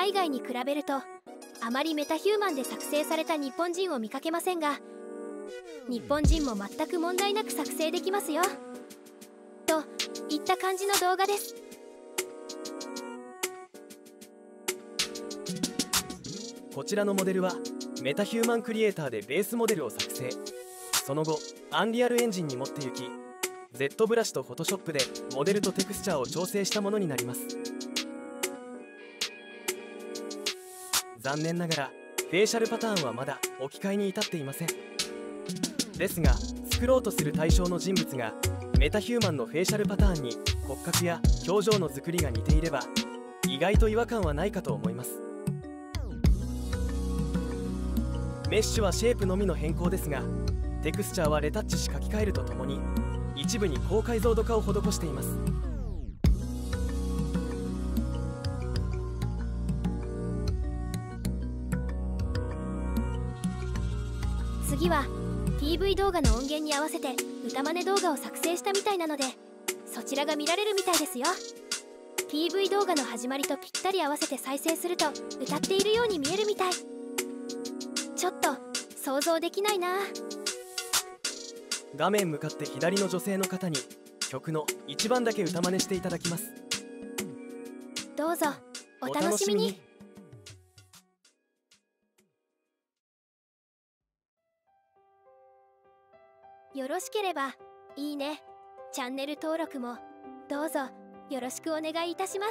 海外に比べるとあまりメタヒューマンで作成された日本人を見かけませんが、日本人も全く問題なく作成できますよといった感じの動画です。 こちらのモデルはメタヒューマンクリエイターでベースモデルを作成、その後アンリアルエンジンに持って行き Z ブラシと Photoshop でモデルとテクスチャーを調整したものになります。残念ながらフェイシャルパターンはまだ置き換えに至っていません。ですが作ろうとする対象の人物がメタヒューマンのフェイシャルパターンに骨格や表情の作りが似ていれば意外と違和感はないかと思います。メッシュはシェイプのみの変更ですが、テクスチャーはレタッチし書き換えるとともに一部に高解像度化を施しています。 次は PV 動画の音源に合わせて歌真似動画を作成したみたいなので、そちらが見られるみたいですよ。 PV 動画の始まりとぴったり合わせて再生すると歌っているように見えるみたい。ちょっと想像できないな。 画面向かって左の女性の方に曲の1番だけ歌真似していただきます。 どうぞお楽しみに。よろしければいいね、チャンネル登録もどうぞよろしくお願いいたします。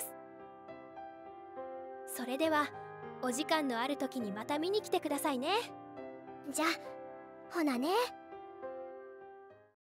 それではお時間のある時にまた見に来てくださいね。 じゃほなね。